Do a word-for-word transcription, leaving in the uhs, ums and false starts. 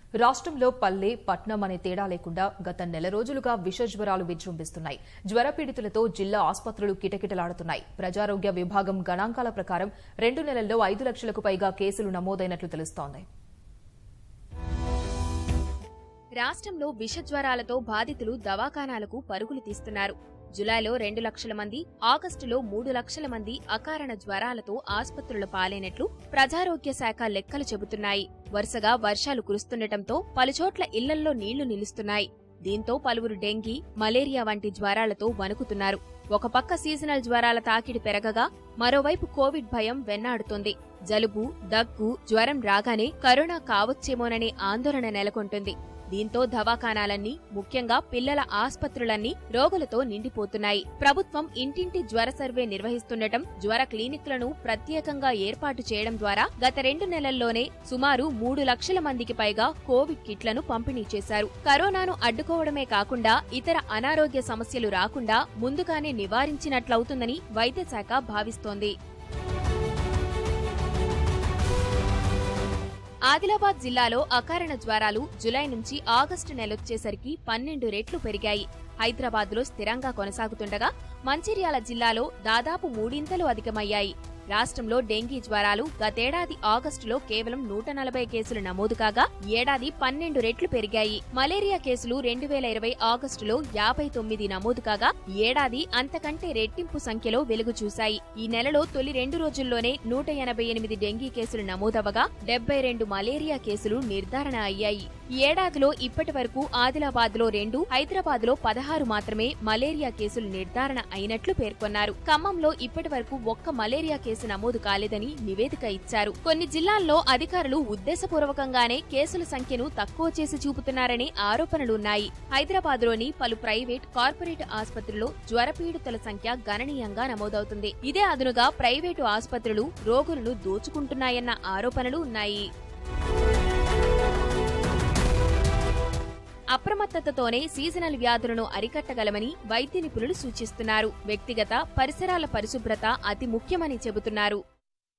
రాష్ట్రంలో పల్లె పట్నం అనే తేడా లేకుండా గత నెల రోజులుగా విష జ్వరాలు విజృంభిస్తున్నాయి. జ్వర పీడితులతో జిల్లా ఆసుపత్రులు కిటకిటలాడుతున్నాయి. ప్రజారోగ్య విభాగం గణాంకాల ప్రకారం రెండు నెలల్లో ఐదు లక్షలకు పైగా కేసులు నమోదైనట్లు తెలుస్తోంది. రాష్ట్రంలో విష జ్వరాలతో బాధితులు దవాఖానాలకు పరుగులు తీస్తున్నారు. జులైలో రెండు లక్షల మంది, ఆగస్టులో మూడు లక్షల మంది అకారణ జ్వరాలతో ఆసుపత్రుల పాలైనట్లు ప్రజారోగ్య శాఖ లెక్కలు చెబుతున్నాయి. వరుసగా వర్షాలు కురుస్తుండటంతో పలుచోట్ల ఇళ్లల్లో నీళ్లు నిలుస్తున్నాయి. దీంతో పలువురు డెంగీ, మలేరియా వంటి జ్వరాలతో వణుకుతున్నారు. ఒక పక్క సీజనల్ జ్వరాల తాకిడి పెరగగా మరోవైపు కోవిడ్ భయం వెన్నాడుతోంది. జలుబు, దగ్గు, జ్వరం రాగానే కరోనా కావచ్చేమోననే ఆందోళన నెలకొంటుంది. దీంతో దవాఖానాలన్నీ, ముఖ్యంగా పిల్లల ఆస్పత్రులన్నీ రోగులతో నిండిపోతున్నాయి. ప్రభుత్వం ఇంటింటి జ్వర సర్వే నిర్వహిస్తుండటం, జ్వర క్లినిక్లను ప్రత్యేకంగా ఏర్పాటు చేయడం ద్వారా గత రెండు నెలల్లోనే సుమారు మూడు లక్షల మందికి పైగా కోవిడ్ కిట్లను పంపిణీ చేశారు. కరోనాను అడ్డుకోవడమే కాకుండా ఇతర అనారోగ్య సమస్యలు రాకుండా ముందుగానే నివారించినట్లవుతుందని వైద్య శాఖ భావిస్తోంది. ఆదిలాబాద్ జిల్లాలో అకారణ జ్వరాలు జులై నుంచి ఆగస్టు నెలొచ్చేసరికి పన్నెండు రెట్లు పెరిగాయి. హైదరాబాద్లో స్థిరంగా కొనసాగుతుండగా మంచిర్యాల జిల్లాలో దాదాపు మూడింతలు అధికమయ్యాయి. రాష్ట్రంలో డెంగీ జ్వరాలు గతేడాది ఆగస్టులో కేవలం నూట నలభై కేసులు నమోదు కాగా ఏడాది పన్నెండు రెట్లు పెరిగాయి. మలేరియా కేసులు రెండు వేల ఇరవై ఆగస్టులో యాభై తొమ్మిది నమోదు కాగా ఏడాది అంతకంటే రెట్టింపు సంఖ్యలో వెలుగు చూశాయి. ఈ నెలలో తొలి రెండు రోజుల్లోనే నూట ఎనభై ఎనిమిది డెంగీ కేసులు నమోదవగా డెబ్బై రెండు మలేరియా కేసులు నిర్ధారణ అయ్యాయి. ఈ ఏడాదిలో ఇప్పటి వరకు ఆదిలాబాద్ లో రెండు, హైదరాబాద్ లో పదహారు మాత్రమే మలేరియా కేసులు నిర్ధారణ అయినట్లు పేర్కొన్నారు. ఖమ్మంలో ఇప్పటి వరకు ఒక్క మలేరియా కేసు నమోదు కాలేదని నివేదిక ఇచ్చారు. కొన్ని జిల్లాల్లో అధికారులు ఉద్దేశపూర్వకంగానే కేసుల సంఖ్యను తక్కువ చేసి చూపుతున్నారనే ఆరోపణలున్నాయి. హైదరాబాద్ లోని పలు ప్రైవేట్, కార్పొరేట్ ఆసుపత్రుల్లో జ్వర పీడితుల సంఖ్య గణనీయంగా నమోదవుతుంది. ఇదే అదునుగా ప్రైవేటు ఆసుపత్రులు రోగులను దోచుకుంటున్నాయన్న ఆరోపణలు ఉన్నాయి. అప్రమత్తతతోనే సీజనల్ వ్యాధులను అరికట్టగలమని వైద్య నిపుణులు సూచిస్తున్నారు. వ్యక్తిగత, పరిసరాల పరిశుభ్రత అతి ముఖ్యమని చెబుతున్నారు.